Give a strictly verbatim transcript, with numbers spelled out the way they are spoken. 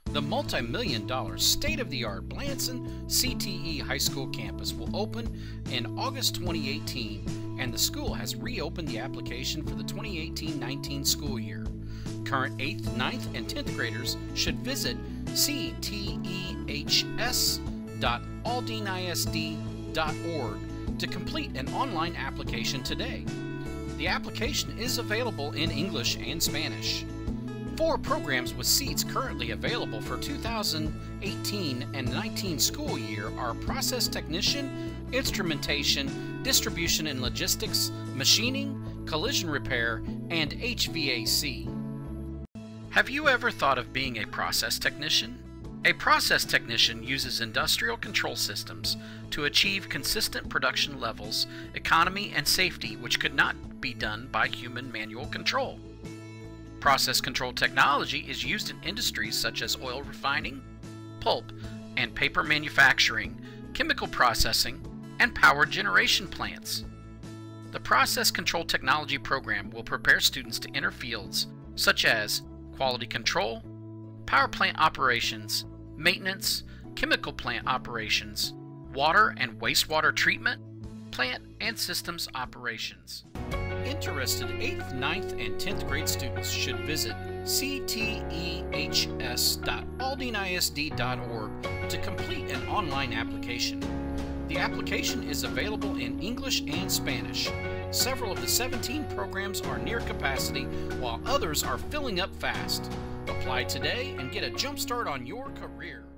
The multi-million dollar state-of-the-art Blanson C T E High School campus will open in August twenty eighteen, and the school has reopened the application for the twenty eighteen nineteen school year. Current eighth, ninth, and tenth graders should visit c t e h s dot aldine I S D dot org to complete an online application today. The application is available in English and Spanish. Four programs with seats currently available for two thousand eighteen and nineteen school year are Process Technician, Instrumentation, Distribution and Logistics, Machining, Collision Repair, and H V A C. Have you ever thought of being a process technician? A process technician uses industrial control systems to achieve consistent production levels, economy, and safety which could not be done by human manual control. Process control technology is used in industries such as oil refining, pulp and paper manufacturing, chemical processing, and power generation plants. The Process Control Technology program will prepare students to enter fields such as quality control, power plant operations, maintenance, chemical plant operations, water and wastewater treatment, plant and systems operations. Interested eighth, ninth, and tenth grade students should visit c t e h s dot aldine I S D dot org to complete an online application. The application is available in English and Spanish. Several of the seventeen programs are near capacity, while others are filling up fast. Apply today and get a jump start on your career.